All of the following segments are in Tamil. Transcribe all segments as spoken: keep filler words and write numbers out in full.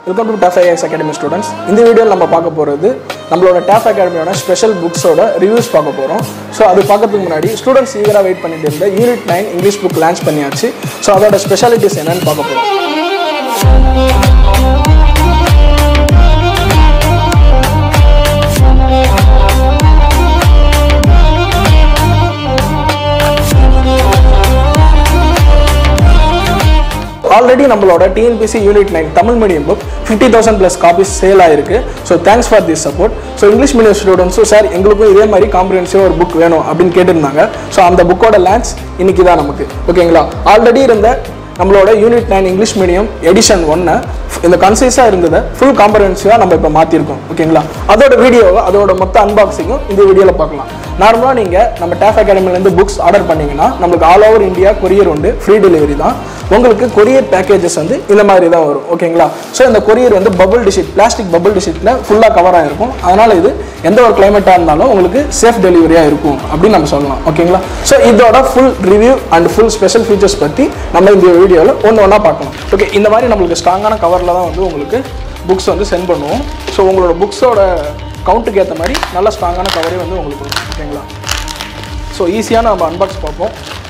Welcome to T A F I A X Academy students. In this video, we will talk about the T A F Academy special books reviews. So, that's why students eagerly wait for the Unit nine English book launch. So, that's specialties. Already நம்மளோட T N P C Unit nine Tamil medium book fifty thousand plus copies sale ஆயிருக்கு. So thanks for this support. So English medium students sir எங்களுக்கும் இதே மாதிரி comprehensive ஒரு book வேணும் அப்படினு கேட்டிருந்தாங்க. So அந்த bookோட launch இன்னைக்கு தான் நமக்கு. ஓகேங்களா? ஆல்ரெடி இருந்த நம்மளோட Unit nine English medium edition one இந்த கன்சைஸா இருந்தத full comprehensive நம்ம இப்ப மாத்தி இருக்கோம். ஓகேங்களா? அதோட வீடியோவை அதோட மொத்த அன்பாக்சிங்கும் இந்த வீடியோல பார்க்கலாம். நார்மலா நீங்க நம்ம T A F Academy ல இருந்து books ஆர்டர் பண்ணீங்கன்னா நமக்கு all over India courier உண்டு, free delivery தான். உங்களுக்கு courier packages வந்து இந்த மாதிரி தான் வரும். ஓகேங்களா? சோ இந்த courier வந்து bubble sheet, plastic bubble sheetல ஃபுல்லா கவர் ஆயிருக்கும். அதனால இது எந்த ஒரு கிளைமேட்டா இருந்தாலும் உங்களுக்கு சேஃப் டெலிவரியா இருக்கும் அப்படி நம்ம சொல்லலாம். ஓகேங்களா? சோ இதோட full review and full special features பத்தி நம்ம இந்த வீடியோல ஒவ்வொண்ணா ஒண்ணா பார்க்கலாம். ஓகே, இந்த மாதிரி நமக்கு ஸ்ட்ராங்கான கவர்ல தான் வந்து உங்களுக்கு books வந்து சென்ட் பண்ணுவோம். சோ உங்களோட booksோட கவுண்ட்டுக்கு ஏற்ற மாதிரி நல்ல ஸ்ட்ராங்கான கவரே வந்து உங்களுக்கு வரும். ஓகேங்களா? ஸோ ஈஸியாக நம்ம அன்பாக்ஸ் பார்ப்போம்.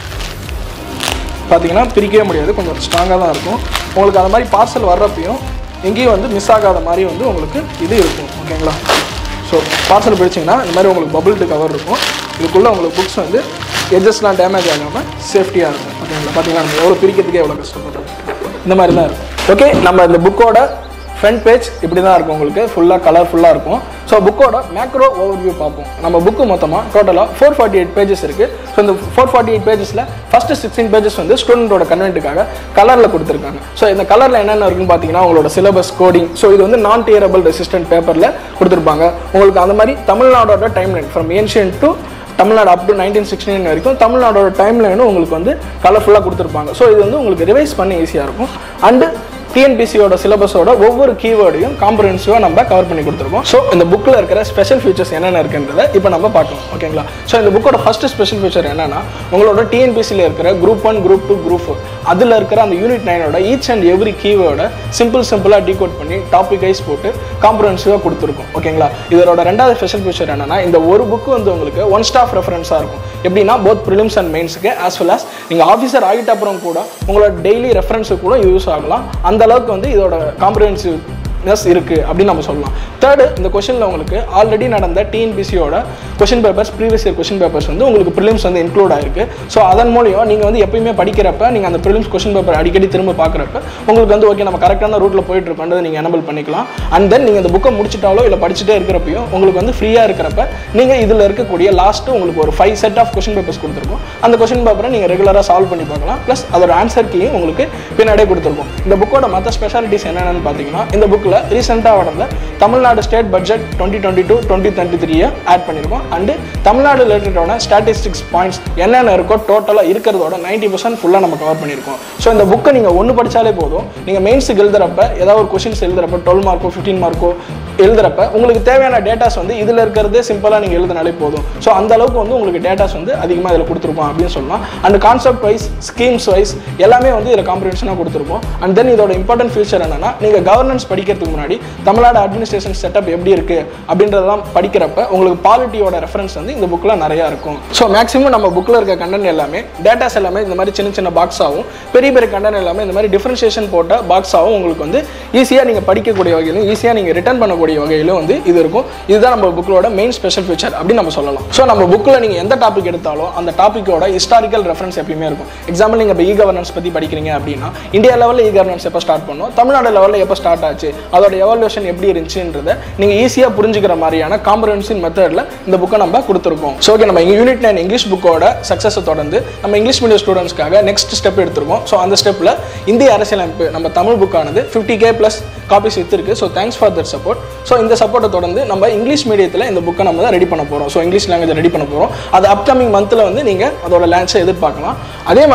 பார்த்தீங்கன்னா பிரிக்கவே முடியாது, கொஞ்சம் ஸ்ட்ராங்காக தான் இருக்கும். உங்களுக்கு அந்த மாதிரி பார்சல் வர்றப்பையும் எங்கேயும் வந்து மிஸ் ஆகாத மாதிரி வந்து உங்களுக்கு இது இருக்கும். ஓகேங்களா? ஸோ பார்சல் பிடிச்சிங்கன்னா இந்த மாதிரி உங்களுக்கு பபிள்டு கவர் இருக்கும். இதுக்குள்ளே உங்களுக்கு புக்ஸ் வந்து எட்ஜஸ்லாம் டேமேஜ் ஆகாமல் சேஃப்டியாக இருக்கும். ஓகேங்களா? பார்த்தீங்கன்னா நம்ம எவ்வளோ பிரிக்கிறதுக்கே எவ்வளோ கஷ்டப்படுறோம். இந்த மாதிரி தான் இருக்கும். ஓகே, நம்ம இந்த புக்கோட ஃப்ரண்ட் பேஜ் இப்படி தான் இருக்கும். உங்களுக்கு ஃபுல்லாக கலர்ஃபுல்லாக இருக்கும். ஸோ புக்கோட மேக்ரோ ஓவர்வியூ பார்ப்போம். நம்ம புக்கு மொத்தமாக டோட்டலாக ஃபோர் ஃபார்ட்டி எயிட் பேஜஸ் இருக்குது. ஸோ இந்த ஃபோர் ஃபார்ட்டி எயிட் பேஜஸில் ஃபஸ்ட்டு சிக்ஸ்டீன் பேஜஸ் வந்து ஸ்டூடெண்ட்டோட கன்வென்ட்டுக்காக கலரில் கொடுத்துருக்காங்க. ஸோ இந்த கலரில் என்னென்ன இருக்குன்னு பார்த்தீங்கன்னா உங்களோட சிலபஸ் கோடிங். ஸோ இது வந்து நான் டியரபிள் ரெசிஸ்டன்ட் பேப்பரில் கொடுத்துருப்பாங்க. உங்களுக்கு அந்த மாதிரி தமிழ்நாடோட time line from ancient to Tamil Nadu up to nineteen sixty nine வரைக்கும் தமிழ்நாடோட டைம் லைனும் உங்களுக்கு வந்து கலர்ஃபுல்லாக கொடுத்துருப்பாங்க. ஸோ இது வந்து உங்களுக்கு ரிவைஸ் பண்ணி ஈஸியாக இருக்கும். And T N P C யோட சிலபஸோட ஒவ்வொரு கீவேர்டையும் காம்ப்ரிஹென்சிவாக நம்ம கவர் பண்ணி கொடுத்துருக்கோம். ஸோ இந்த புக்கில் இருக்கிற ஸ்பெஷல் ஃபீச்சர்ஸ் என்னென்ன இருக்குன்றதை இப்போ நம்ம பார்க்கலாம். ஓகேங்களா? ஸோ இந்த புக்கோட ஃபர்ஸ்ட் ஸ்பெஷல் ஃபீச்சர் என்னன்னா உங்களோட T N P C ல இருக்கிற group one group two group four அதில் இருக்கிற அந்த யூனிட் நைனோட ஈச் அண்ட் எவ்ரி கீவேர்டை சிம்பிள் சிம்பிளாக டீகோட் பண்ணி டாபிக் வைஸ் போட்டு காம்ப்ரிஹென்சிவாக கொடுத்துருக்கோம். ஓகேங்களா? இதோட ரெண்டாவது ஸ்பெஷல் ஃபீச்சர் என்னன்னா இந்த ஒரு புக்கு வந்து உங்களுக்கு ஒன் ஸ்டாப் ரெஃபரன்ஸாக இருக்கும். எப்படின்னா போத் ப்ரிலிம்ஸ் அண்ட் மெயின்ஸுக்கு ஆஸ் வெல் ஆஸ் நீங்கள் ஆஃபீஸர் ஆகிட்ட அப்புறம் கூட உங்களோட டெய்லி ரெஃபரன்ஸுக்கு கூட யூஸ் ஆகலாம். அந்த அளவுக்கு வந்து இதோட காம்ப்ரிஹென்சிவ்னஸ் இருக்குது அப்படின்னு நம்ம சொல்லலாம். தேர்டு, இந்த கொஷனில் உங்களுக்கு ஆல்ரெடி நடந்த T N P C யோட question papers previous year question papers வந்து உங்களுக்கு ப்ரிலிம்ஸ் வந்து இன்க்ளூட் ஆயிருக்கு. ஸோ அதன் மூலியம் நீங்கள் வந்து எப்பயுமே படிக்கிறப்ப நீங்கள் அந்த ப்ரிலிம்ஸ் கொஷின் பேப்பர் அடிக்கடி திரும்ப பார்க்குறப்ப உங்களுக்கு வந்து ஓகே நம்ம கரெக்டான ரூட்டில் போயிட்டு இருப்பேன்றதை நீங்கள் எனபிள் பண்ணிக்கலாம். அண்ட் தென் நீங்கள் இந்த புக்கை முடிச்சிட்டாலோ இல்லை படிச்சுட்டே இருக்கிறப்பையும் உங்களுக்கு வந்து ஃப்ரீயாக இருக்கிறப்ப நீங்கள் இதில் இருக்கக்கூடிய லாஸ்ட்டு உங்களுக்கு ஒரு five set of question papers கொடுத்துருக்கோம். அந்த கொஷின் பேப்பரை நீங்கள் ரெகுலராக சால்வ் பண்ணி பார்க்கலாம். ப்ளஸ் அதோட ஆன்சர் கீயும் உங்களுக்கு பின்னாடியே கொடுத்துருக்கோம். இந்த புக்கோட மற்ற ஸ்பெஷாலிட்டிஸ் என்னென்னு பார்த்தீங்கன்னா இந்த புக்கில் ரீசெண்டாக நடந்த Tamil Nadu state budget twenty twenty two twenty twenty த்ரீயை ஆட் பண்ணியிருக்கோம். அண்டு தமிழ்நாடு ரிலேட்டடான ஸ்டாட்டிஸ்டிக்ஸ் பாயிண்ட்ஸ் என்னென்ன இருக்கோ டோட்டலாக இருக்கிறதோட நைன்ட்டி பர்சன்ட் ஃபுல்லாக நம்ம கவர் பண்ணியிருக்கோம். ஸோ இந்த புக்கை நீங்கள் ஒன்று படித்தாலே போதும். நீங்கள் மெயின்ஸுக்கு எழுதுறப்ப ஏதாவது ஒரு கொஷின்ஸ் எழுதுறப்ப டுவெல் மார்க்கோ ஃபிஃப்டீன் மார்க்கோ எழுதுறப்ப உங்களுக்கு தேவையான டேட்டாஸ் வந்து இதில் இருக்கிறதே சிம்பிளாக நீங்கள் எழுதினாலே போதும். ஸோ அந்த அளவுக்கு வந்து உங்களுக்கு டேட்டாஸ் வந்து அதிகமாக இதில் கொடுத்துருப்போம் அப்படின்னு சொல்லலாம். And concept wise schemes wise எல்லாமே வந்து இதில் காம்ப்ரிஹென்ஷனாக கொடுத்துருப்போம். அண்ட் தென் இதோட இம்பார்ட்டன்ட் ஃபீச்சர் என்னன்னா நீங்கள் கவர்னன்ஸ் படிக்கிறதுக்கு முன்னாடி தமிழ்நாடு அட்மினிஸ்ட்ரேஷன் செட்டப் எப்படி இருக்குது அப்படின்றதெல்லாம் படிக்கிறப்ப உங்களுக்கு பாலிட்டியோட ரெஃபரன்ஸ் வந்து இந்த புக்கில் நிறையா இருக்கும். ஸோ மேக்ஸிமம் நம்ம புக்கில் இருக்க கண்டென்ட் எல்லாமே டேட்டாஸ் எல்லாமே இந்த மாதிரி சின்ன சின்ன பாக்ஸாகவும் பெரிய பெரிய கண்டென்ட் எல்லாமே இந்த மாதிரி டிஃபரன்ஷியேஷன் போட்ட பாக்ஸாகவும் உங்களுக்கு வந்து ஈஸியாக நீங்கள் படிக்கக்கூடிய வகையிலும் ஈஸியாக நீங்கள் ரிட்டர்ன் பண்ணக்கூடிய வகையிலும் வந்து இது இருக்கும். இதுதான் நம்ம புக்கோட மெயின் ஸ்பெஷல் ஃபீச்சர் அப்படின்னு நம்ம சொல்லலாம். ஸோ நம்ம புக்கில் நீங்கள் எந்த டாபிக் எடுத்தாலும் அந்த டாப்பிக்கோட ஹிஸ்டாரிக்கல் ரெஃபரன்ஸ் எப்பயுமே இருக்கும். எக்ஸாம்பிள் நீங்கள் இப்போ இ கவர்னன்ஸ் பற்றி படிக்கிறீங்க அப்படின்னா இந்தியா லெவலில் இ கவர்னன்ஸ் எப்போ ஸ்டார்ட் பண்ணோம், தமிழ்நாடு லெவலில் எப்போ ஸ்டார்ட் ஆச்சு, அதோட எவாலுவேஷன் எப்படி இருந்துச்சுன்றதை நீங்கள் ஈஸியாக புரிஞ்சுக்கிற மாதிரியான காம்ப்ரிஹென்சிவ் மெத்தடில் இந்த புக்கை நம்ம கொடுத்துருக்கோம். ஸோ ஓகே, நம்ம யூனிட் நைன் இங்கிலீஷ் புக்கோட சக்ஸஸை தொடர்ந்து நம்ம இங்கிலீஷ் மீடியம் ஸ்டூடெண்ட்ஸ்க்காக நெக்ஸ்ட் ஸ்டெப் எடுத்திருக்கோம். ஸோ அந்த ஸ்டெப்பில் இந்திய அரசியலமைப்பு நம்ம தமிழ் புக்கானது ஃபிஃப்டி கே ப்ளஸ் காப்பீஸ் வித்துருக்கு. So thanks for that support. So இந்த சப்போர்ட்டை தொடர்ந்து நம்ம இங்கிலீஷ் மீடியத்தில் இந்த புக்கை நம்ம தான் ரெடி பண்ண போகிறோம். ஸோ இங்கிலீஷ் லாங்குவேஜ் ரெடி பண்ண போகிறோம். அது அப்கமிங் மந்தில் வந்து நீங்கள் அதோட லான்ச்சை எதிர்பார்க்கலாம். அதே மாதிரி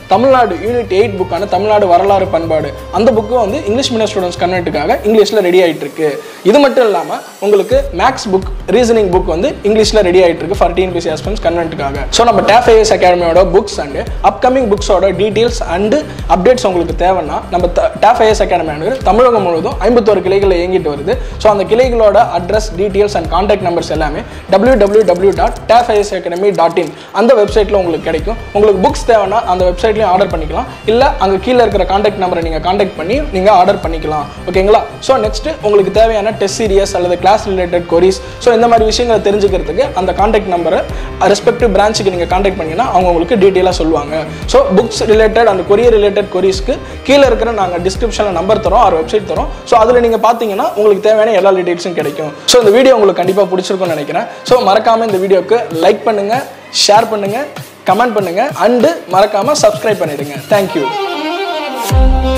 தமிழ்நாடு யூனிட் எயிட் புக்கான தமிழ்நாடு வரலாறு பண்பாடு அந்த புக்கு வந்து இங்கிலீஷ் மீடியம் ஸ்டூடெண்ட்ஸ் கன்வெர்ட்டுக்காக இங்கிலீஷில் ரெடி ஆகிட்டு இருக்கு. இது மட்டும் இல்லாமல் உங்களுக்கு மேக்ஸ் புக் ரீசனிங் புக் வந்து இங்கிலீஷில் ரெடி ஆகிட்டு இருக்கு ஃபார் டிஎன்பிஎஸ்சி ஆஸ்பிரண்ட்ஸ் கன்வெர்ட்டுக்காக. ஸோ நம்ம டேஃப் ஐஏஎஸ் அகாடமியோட புக்ஸ் அண்ட் அப்கமிங் புக்ஸோட டீட்டெயில்ஸ் அண்ட் அப்டேட்ஸ் உங்களுக்கு தேவைன்னா நம்ம டேஃப் ஐஏஎஸ் அகாடமியானது தமிழகம் முழுவதும் ஐம்பத்தோரு கிளைகளில் இயங்கிட்டு வருது. ஸோ அந்த கிளைகளோட address details and contact numbers எல்லாமே W W W dot TAF IAS academy dot in அந்த வெப்சைட்டில் உங்களுக்கு கிடைக்கும். உங்களுக்கு புக்ஸ் தேவைன்னா அந்த வெப்சைட்லையும் ஆர்டர் பண்ணிக்கலாம், இல்லை அங்கே கீழே இருக்கிற கான்டாக்ட் நம்பரை நீங்கள் கான்டாக்ட் பண்ணி நீங்கள் ஆர்டர் பண்ணிக்கலாம். ஓகேங்களா? ஸோ நெக்ஸ்ட் உங்களுக்கு தேவையான டெஸ்ட் சீரியஸ் அல்லது கிளாஸ் ரிலேட்டட் கொரிஸ் ஸோ இந்த மாதிரி விஷயங்களை தெரிஞ்சுக்கிறதுக்கு அந்த கான்டாக்ட் நம்பரை ரெஸ்பெக்டிவ் பிரான்ச்சுக்கு நீங்கள் கான்டாக்ட் பண்ணிங்கன்னா அவங்க உங்களுக்கு டீட்டெயிலாக சொல்லுவாங்க. ஸோ புக்ஸ் ரிலேட்டட் அந்த கொரியர் ரிலேட்டட் கொரிஸ்க்கு கீழே இருக்கிற நாங்கள் டிஸ்கிரிப்ஷனில் நம்பர் தரோம், ஒரு வெப்சைட் தரோம். ஸோ அதில் நீங்கள் பார்த்தீங்கன்னா உங்களுக்கு தேவையான எல்லா டீட்டெயில்ஸும் கிடைக்கும். ஸோ இந்த வீடியோ உங்களுக்கு கண்டிப்பாக பிடிச்சிருக்கும்னு நினைக்கிறேன். ஸோ மறக்காமல் இந்த வீடியோக்கு லைக் பண்ணுங்கள், ஷேர் பண்ணுங்கள், கமெண்ட் பண்ணுங்கள் அண்டு மறக்காமல் சப்ஸ்கிரைப் பண்ணிடுங்க. தேங்க்யூ.